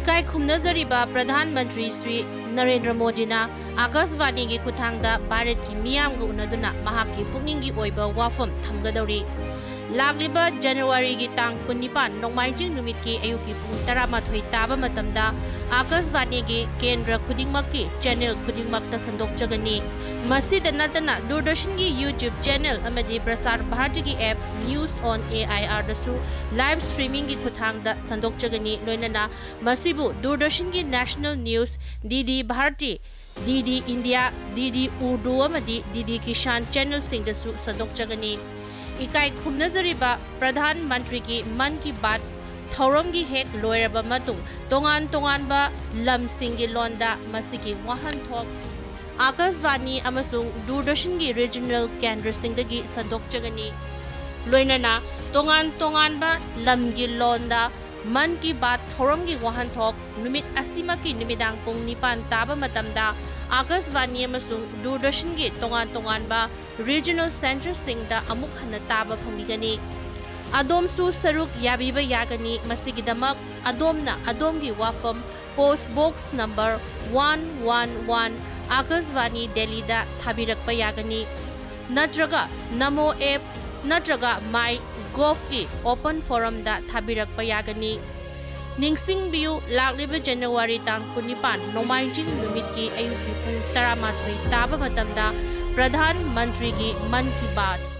इकाई खुमनजरीबा प्रधानमंत्री श्री नरेंद्र मोदी ना आकाशवाणी की खुथांगदा भारत की मियाम ग उनदुना महाकी पुनिंगी ओइबा वाफम थमगदौरी लाग्लिबा जनवरी की तांग 19 नोंमाइजिंग नुमित की अयुकी पुंग 13 ताबा मतमदा आकाशवाणी की केंद्र खुदिंगमक की चैनल खुदिंगमक संदोकजगनी मसीद नतना दूरदर्शन की यूट्यूब चैनल अमदी प्रसार भारती की ऐप न्यूज़ ऑन AIR दसु लाइव स्ट्रीमिंग की खुथांगदा संदोकजगनी लोइनना मसीबु दूरदर्शन की national news DD Bharati DD India DD Urdu अमदी DD किसान चैनल सिंग दसु संदोकजगनी इकाई खुमनजरीबा प्रधानमंत्री की मन की बात थौरम की हेक लोयरबा मतुंग तोंगान तोंगानबा लमसिंग की लोंदा मसिकी वाहनथोक आकाशवाणी अमसुंग दूरदर्शन की रीजनल केंद्र सिंगदगी संदोकजगनी लोइनना तोंगान तोंगानबा लम की लोंदा मन की बात थौरम की वाहनथोक नुमित असीमा की निमिदांग पुंग 9 ताबा मतमदा आकाशवाणी अमसुंग दूरदर्शन की तोंगान तोंगानबा रीजनल सेंटर सिंगदा अमुक हन्ना ताबा फंगिगनी अदोमसु सरुक याबीबा यागनी मसिगिदमक अदोमना अदोम की वाफम post box number 111 Akashvani Delhi दा थाबिरकपा यागनी नत्रगा नमो ऐप नत्रगा माई गोव की ओपन फोरम दा थाबिरकपा यागनी निंगसिंगबियु लाग्लिबा जनवरी तांग 19 नोमाइजिंग नुमित की अयुकी पुंग 13 ताबा मतमदा प्रधानमंत्री की मन की बात